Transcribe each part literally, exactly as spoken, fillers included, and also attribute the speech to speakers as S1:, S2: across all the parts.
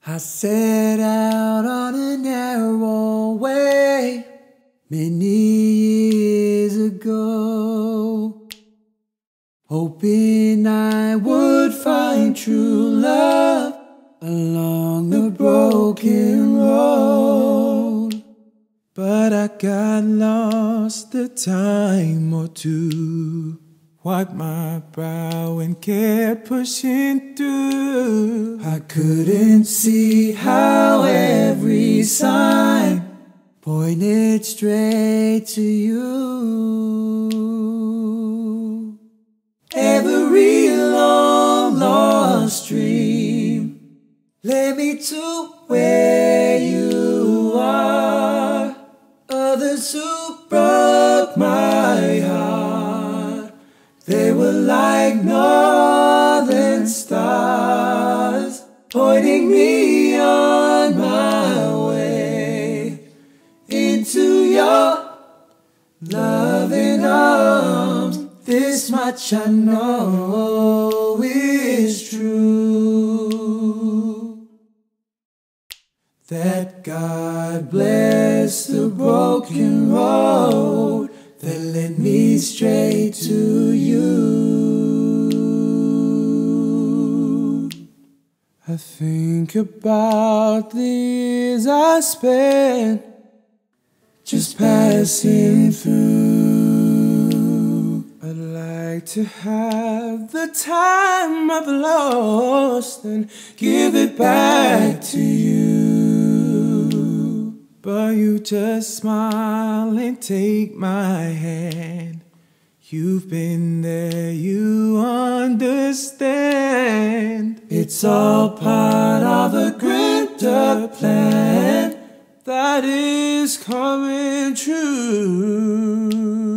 S1: I set out on a narrow way many years ago, hoping I would find true love along the broken road. But I got lost a time or two, wiped my brow and kept pushing through. I couldn't see how every sign pointed straight to you. Every long lost dream led me to where you are. Others who broke my heart, they were like northern stars, pointing me on my way into your loving arms. This much I know is true, that God bless the broken road that led me straight to you. I think about the years I spent just passing through. I'd like to have the time I've lost and give it back to you, but you just smile and take my hand. You've been there, you understand. It's all part of a greater plan that is coming true.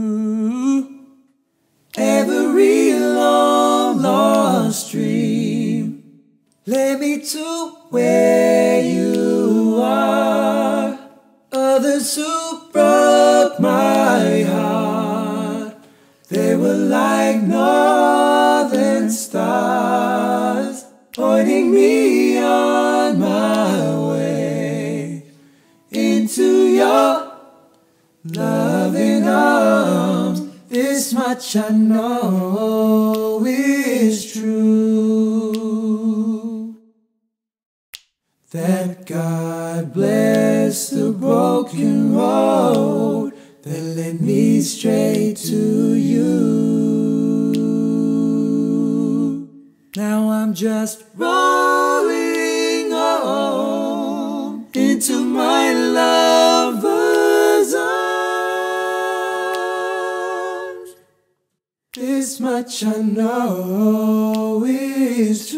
S1: Every long lost dream led me to where you are. Others who broke my heart, they were like northern stars, pointing me on my way into your loving arms. This much I know is true, that God bless the broken road that led me straight to you. Now I'm just rolling on into my lover's arms. This much I know is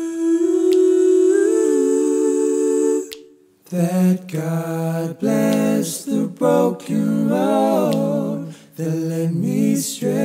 S1: true, that God bless the broken road that led me straight